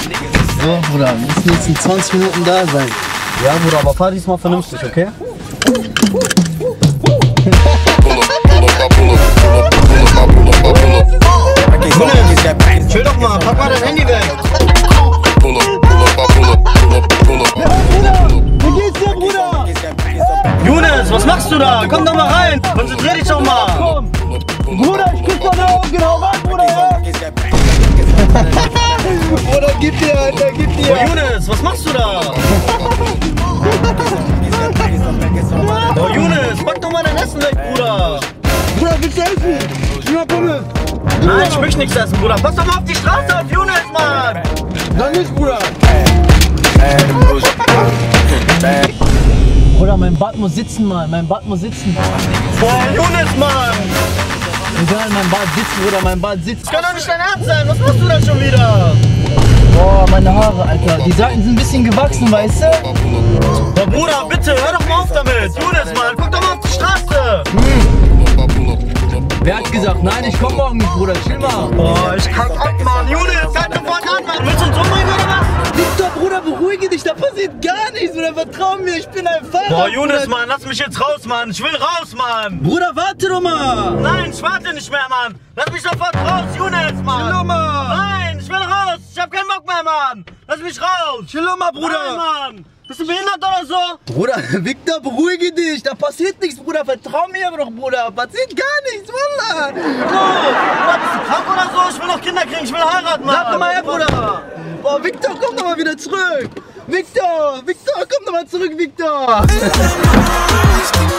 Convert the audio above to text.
So, Bruder, wir müssen jetzt in 20 Minuten da sein. Ja, Bruder, aber fahr diesmal vernünftig, okay? Chill doch mal, pack mal dein Handy weg. Wie geht's dir, Bruder? Younes, was machst du da? Komm doch mal rein, konzentrier dich doch mal. Komm. Bruder, ich küsse deine Augen, genau rein, Bruder, ja? Bruder, gib dir, Alter, gib dir. Oh, Younes, was machst du da? Oh, Younes, pack doch mal dein Essen weg, Bruder. Bruder, willst du essen? Ich will Pommes. Nein, ich möchte nichts essen, Bruder. Pass doch mal auf die Straße auf, Younes, Mann. Dann nicht, Bruder. Bruder, mein Bad muss sitzen, Mann. Mein Bad muss sitzen. Boah, Younes, Mann. Egal, mein Bad sitzt, Bruder, mein Bad sitzt. Das kann doch nicht dein Ernst sein. Was machst du da schon wieder? Boah, meine Haare, Alter. Die Seiten sind ein bisschen gewachsen, weißt du? Boah, Bruder, bitte, hör doch mal auf damit. Younes, Mann, guck doch mal auf die Straße. Wer hat gesagt, nein, ich komm morgen nicht, Bruder, chill mal. Boah, ich kack ab, Mann. Younes, halt sofort an, Mann. Willst du uns umbringen oder was? Victor, Bruder, beruhige dich, da passiert gar nichts, Bruder, vertrau mir, ich bin ein Fahrer. Boah, Younes, Mann, lass mich jetzt raus, Mann. Ich will raus, Mann. Bruder, warte doch mal. Nein, ich warte nicht mehr, Mann. Lass mich sofort raus, Younes, Mann. Chill doch mal. Nein, ich will raus. Ich hab keinen Bock mehr, Mann. Lass mich raus. Chill doch mal, Bruder. Nein, Mann. Bist du behindert oder so? Bruder, Victor, beruhige dich, da passiert nichts, Bruder, vertrau mir aber doch, Bruder, passiert gar nichts, Wallah. Bruder, bist du krank oder so? Ich will noch Kinder kriegen, ich will heiraten, Mann. Bleib doch mal her, Bruder. Boah, Victor, komm doch mal wieder zurück. Victor, komm doch mal zurück, Victor.